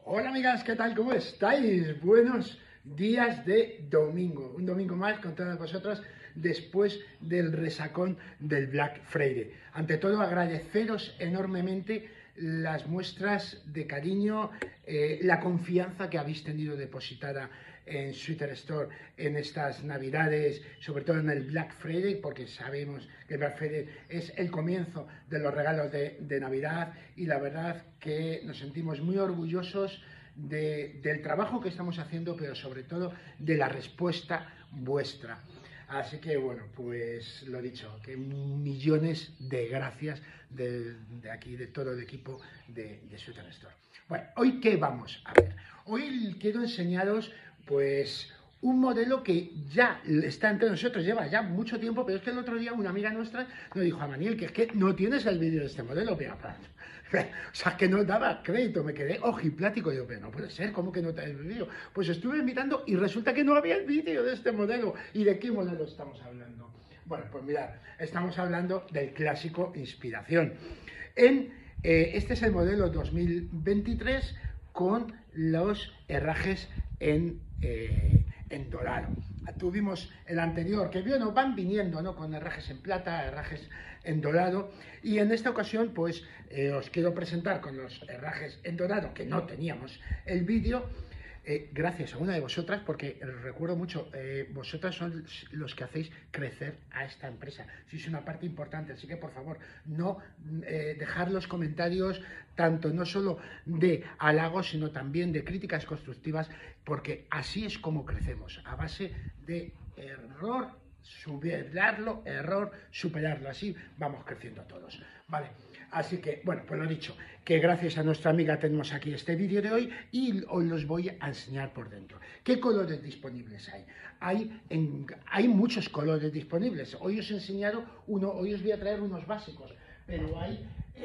Hola amigas, ¿qué tal? ¿Cómo estáis? Buenos días de domingo. Un domingo más con todas vosotras después del resacón del Black Friday. Ante todo, agradeceros enormemente las muestras de cariño, la confianza que habéis tenido depositada en Sweater Store en estas navidades, sobre todo en el Black Friday, porque sabemos que el Black Friday es el comienzo de los regalos de Navidad, y la verdad que nos sentimos muy orgullosos del trabajo que estamos haciendo, pero sobre todo de la respuesta vuestra. Así que bueno, pues lo dicho, que millones de gracias de aquí, de todo el equipo de Sweater Store. Bueno, ¿hoy qué vamos a ver? Hoy quiero enseñaros pues un modelo que ya está entre nosotros, lleva ya mucho tiempo, pero es que el otro día una amiga nuestra nos dijo: a Maniel, que es que no tienes el vídeo de este modelo, pero, o sea, que no daba crédito, me quedé ojiplático. Yo, pero no puede ser, ¿cómo que no te el vídeo? Pues estuve mirando y resulta que no había el vídeo de este modelo. ¿Y de qué modelo estamos hablando? Bueno, pues mirad, estamos hablando del clásico Inspiración. Este es el modelo 2023 con los herrajes en dorado. Tuvimos el anterior, que bueno, van viniendo, ¿no?, con herrajes en plata, herrajes en dorado, y en esta ocasión pues os quiero presentar con los herrajes en dorado, que no teníamos el vídeo, gracias a una de vosotras, porque recuerdo mucho, vosotras son los que hacéis crecer a esta empresa, sois una parte importante, así que por favor no dejar los comentarios, tanto no solo de halagos, sino también de críticas constructivas, porque así es como crecemos, a base de error, superarlo, error, superarlo, así vamos creciendo todos, ¿vale? Así que, bueno, pues lo dicho, que gracias a nuestra amiga tenemos aquí este vídeo de hoy y os los voy a enseñar por dentro. ¿Qué colores disponibles hay? Hay muchos colores disponibles. Hoy os he enseñado uno, hoy os voy a traer unos básicos, pero hay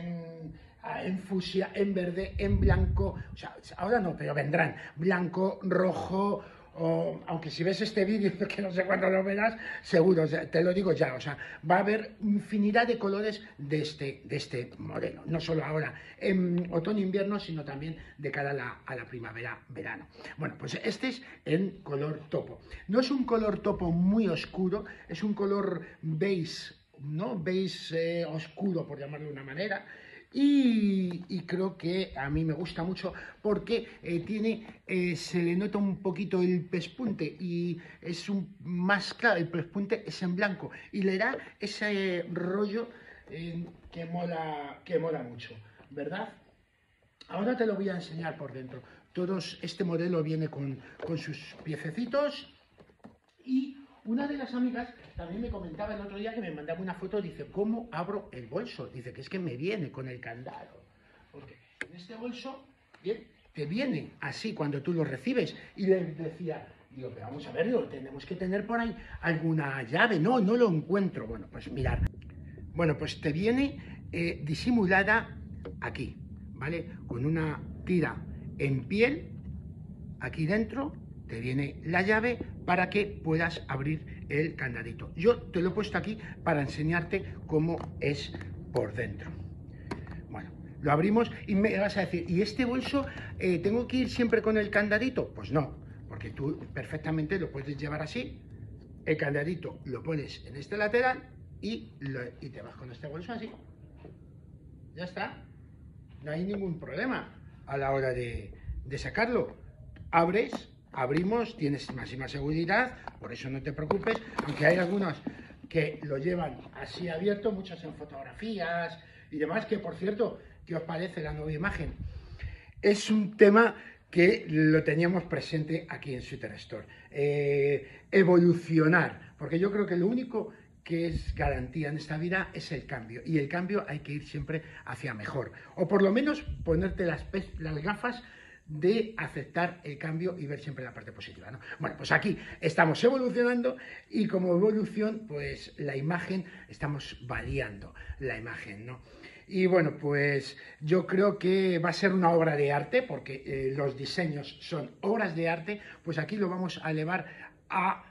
en fucsia, en verde, en blanco, o sea, ahora no, pero vendrán blanco, rojo, aunque si ves este vídeo, que no sé cuándo lo verás, seguro, te lo digo ya, o sea, va a haber infinidad de colores de este modelo, no solo ahora en otoño-invierno, sino también de cara a la primavera-verano. Bueno, pues este es en color topo. No es un color topo muy oscuro, es un color beige, ¿no? Beige oscuro, por llamarlo de una manera. Y creo que a mí me gusta mucho porque se le nota un poquito el pespunte y es más claro, el pespunte es en blanco y le da ese rollo que mola mucho, ¿verdad? Ahora te lo voy a enseñar por dentro. Este modelo viene con sus piececitos. Y una de las amigas también me comentaba el otro día, que me mandaba una foto, dice: ¿cómo abro el bolso? Dice que es que me viene con el candado. Porque en este bolso, bien, te viene así cuando tú lo recibes. Y le decía, digo, pero vamos a verlo, tenemos que tener por ahí alguna llave. No lo encuentro. Bueno, pues mirad. Bueno, pues te viene disimulada aquí, ¿vale? Con una tira en piel, aquí dentro te viene la llave para que puedas abrir el candadito. Yo te lo he puesto aquí para enseñarte cómo es por dentro. Bueno, lo abrimos y me vas a decir, ¿y este bolso tengo que ir siempre con el candadito? Pues no, porque tú perfectamente lo puedes llevar así, el candadito lo pones en este lateral y te vas con este bolso así. Ya está, no hay ningún problema a la hora de sacarlo. Abrimos, tienes máxima seguridad, por eso no te preocupes, aunque hay algunos que lo llevan así abierto, muchos en fotografías y demás, que por cierto, ¿qué os parece la nueva imagen? Es un tema que lo teníamos presente aquí en Sweater Store. Evolucionar, porque yo creo que lo único que es garantía en esta vida es el cambio, y el cambio hay que ir siempre hacia mejor, o por lo menos ponerte las gafas de aceptar el cambio y ver siempre la parte positiva, ¿no? Bueno, pues aquí estamos evolucionando y como evolución, pues la imagen, estamos variando la imagen, ¿no? Y bueno, pues yo creo que va a ser una obra de arte, porque los diseños son obras de arte, pues aquí lo vamos a elevar a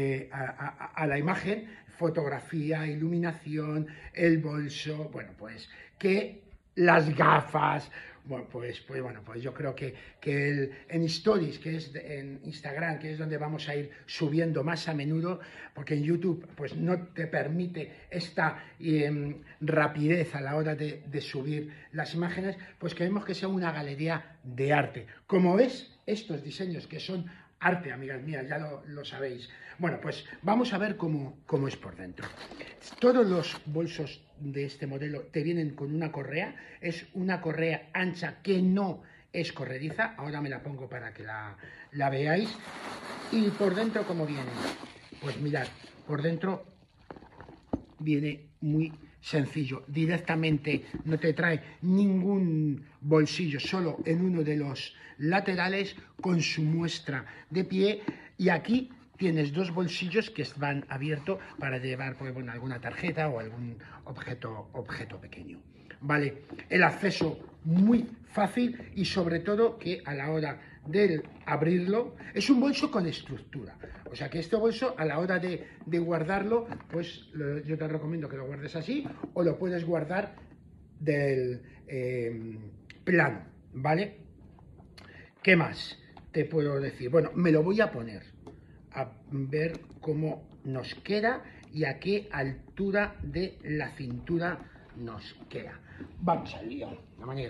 la imagen, fotografía, iluminación, el bolso, bueno, pues que las gafas. Bueno, pues yo creo que en Stories, que es en Instagram, que es donde vamos a ir subiendo más a menudo, porque en YouTube pues no te permite esta rapidez a la hora de subir las imágenes, pues queremos que sea una galería de arte. Como ves, estos diseños que son arte, amigas mías, ya lo sabéis. Bueno, pues vamos a ver cómo es por dentro. Todos los bolsos de este modelo te vienen con una correa, es una correa ancha que no es corrediza, ahora me la pongo para que la veáis. Y por dentro, ¿cómo viene? Pues mirad, por dentro viene muy sencillo, directamente no te trae ningún bolsillo, solo en uno de los laterales con su muestra de pie, y aquí tienes dos bolsillos que van abiertos para llevar pues, bueno, alguna tarjeta o algún objeto pequeño. Vale, el acceso muy fácil y sobre todo que a la hora de abrirlo es un bolso con estructura. O sea que este bolso a la hora de guardarlo, pues yo te recomiendo que lo guardes así o lo puedes guardar del plano, ¿vale? ¿Qué más te puedo decir? Bueno, me lo voy a poner a ver cómo nos queda y a qué altura de la cintura nos queda. Vamos al lío, la manera.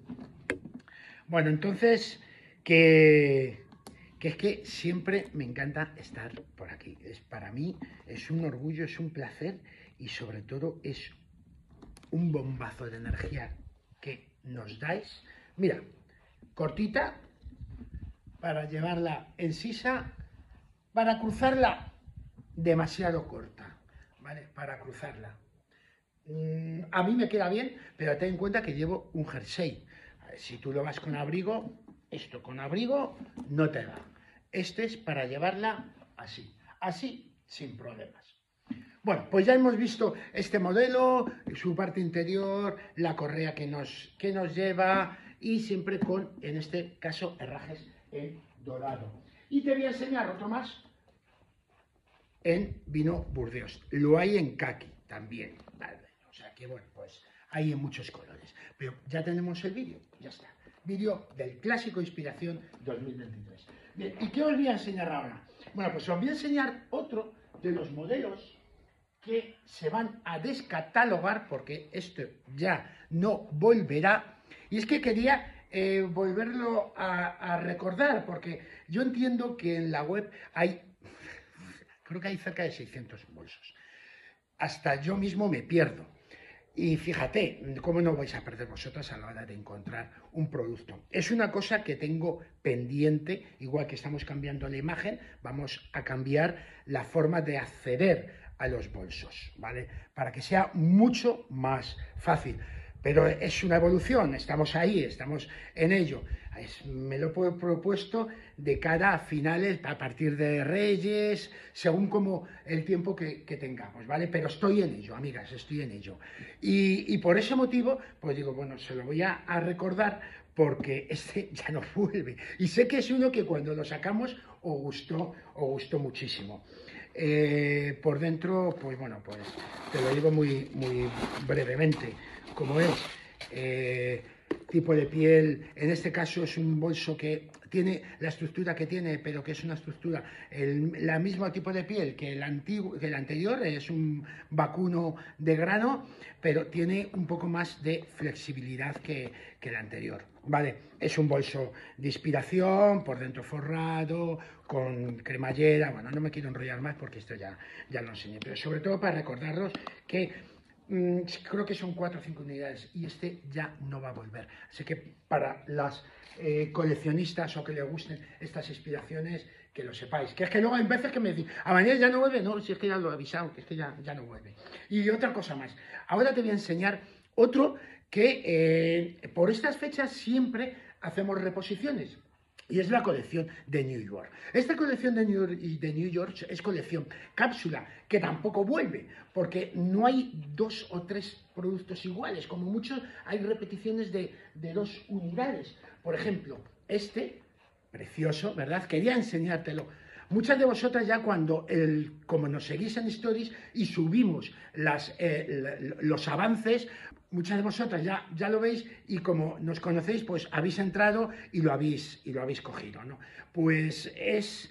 Bueno, entonces, que es que siempre me encanta estar por aquí. Para mí es un orgullo, es un placer y sobre todo es un bombazo de energía que nos dais. Mira, cortita para llevarla en sisa, para cruzarla demasiado corta, ¿vale? Para cruzarla. A mí me queda bien, pero ten en cuenta que llevo un jersey. Si tú lo vas con abrigo, esto con abrigo no te da. Este es para llevarla así sin problemas. Bueno, pues ya hemos visto este modelo, su parte interior, la correa que nos lleva y siempre con, en este caso, herrajes en dorado. Y te voy a enseñar otro más en vino Burdeos. Lo hay en caqui también, ¿vale? O sea que bueno, pues hay en muchos colores. Pero ya tenemos el vídeo, ya está. Vídeo del clásico Inspiración 2023. Bien, ¿y qué os voy a enseñar ahora? Bueno, pues os voy a enseñar otro de los modelos que se van a descatalogar porque esto ya no volverá. Y es que quería volverlo a recordar porque yo entiendo que en la web creo que hay cerca de 600 bolsos. Hasta yo mismo me pierdo. Y fíjate, ¿cómo no vais a perder vosotras a la hora de encontrar un producto? Es una cosa que tengo pendiente, igual que estamos cambiando la imagen, vamos a cambiar la forma de acceder a los bolsos, ¿vale? Para que sea mucho más fácil. Pero es una evolución, estamos ahí, estamos en ello. Me lo he propuesto de cara a finales, a partir de Reyes, según como el tiempo que tengamos, ¿vale? Pero estoy en ello, amigas, estoy en ello. Y por ese motivo, pues digo, bueno, se lo voy a recordar porque este ya no vuelve. Y sé que es uno que cuando lo sacamos os gustó muchísimo. Por dentro, pues bueno, pues te lo digo muy brevemente. Como es tipo de piel, en este caso es un bolso que tiene la estructura que tiene, pero que es una estructura, la mismo tipo de piel que el anterior, es un vacuno de grano, pero tiene un poco más de flexibilidad que el anterior. Vale, es un bolso de inspiración, por dentro forrado, con cremallera. Bueno, no me quiero enrollar más porque esto ya lo enseñé, pero sobre todo para recordaros que creo que son 4 o 5 unidades y este ya no va a volver. Así que para las coleccionistas o que les gusten estas inspiraciones, que lo sepáis. Que es que luego hay veces que me dicen, a mañana ya no vuelve, no, si es que ya lo he avisado, que es que ya no vuelve. Y otra cosa más, ahora te voy a enseñar otro que por estas fechas siempre hacemos reposiciones. Y es la colección de New York. Esta colección de New York es colección cápsula, que tampoco vuelve, porque no hay 2 o 3 productos iguales. Como mucho hay repeticiones de 2 unidades. Por ejemplo, este, precioso, ¿verdad? Quería enseñártelo. muchas de vosotras ya cuando, como nos seguís en Stories y subimos los avances, muchas de vosotras ya lo veis y como nos conocéis, pues habéis entrado y lo habéis cogido, ¿no? Pues es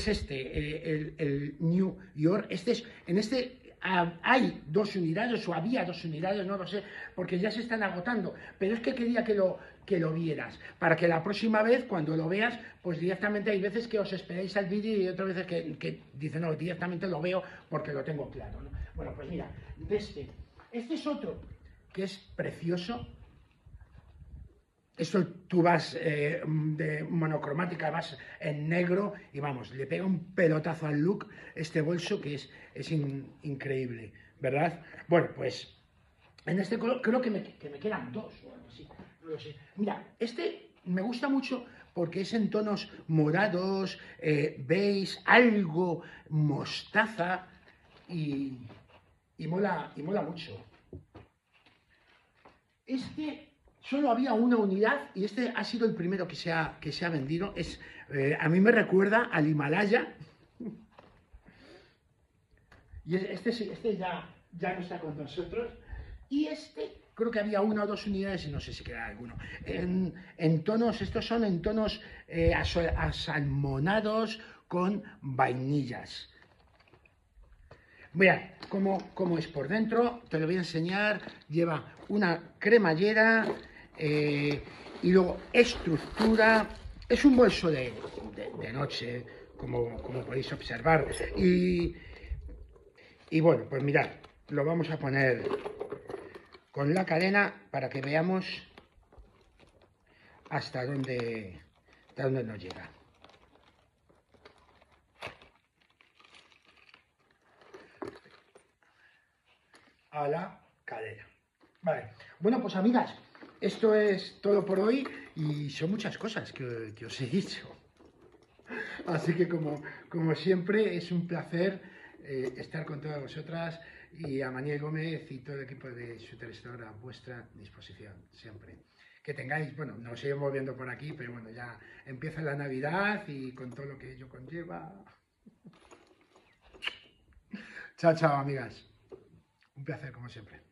el New York. En este hay 2 unidades, o había 2 unidades, no lo sé, porque ya se están agotando, pero es que quería que lo vieras, para que la próxima vez, cuando lo veas, pues directamente hay veces que os esperáis al vídeo y otras veces que dicen, no, directamente lo veo porque lo tengo claro, ¿no? Bueno, pues mira, este es otro que es precioso. Esto tú vas de monocromática, vas en negro y vamos, le pega un pelotazo al look este bolso que es increíble, ¿verdad? Bueno, pues en este color creo que me quedan 2 o algo así, no lo sé. Mira, este me gusta mucho porque es en tonos morados, beige, algo mostaza y mola mucho. Solo había una unidad y este ha sido el primero que se ha vendido. A mí me recuerda al Himalaya. Y este ya no está con nosotros. Y creo que había 1 o 2 unidades y no sé si queda alguno. En tonos, estos son en tonos asalmonados con vainillas. Mirad cómo es por dentro, te lo voy a enseñar. Lleva una cremallera y luego estructura. Es un bolso de noche, como podéis observar. Y bueno, pues mirad, lo vamos a poner con la cadena para que veamos hasta dónde nos llega. A la cadera. Vale. Bueno, pues amigas, esto es todo por hoy y son muchas cosas que os he dicho. Así que como siempre es un placer estar con todas vosotras y a Maniel Gómez y todo el equipo de Shooter Store a vuestra disposición, siempre. Que tengáis, bueno, nos seguimos viendo por aquí, pero bueno, ya empieza la Navidad y con todo lo que ello conlleva. Chao, chao, amigas. Un placer, como siempre.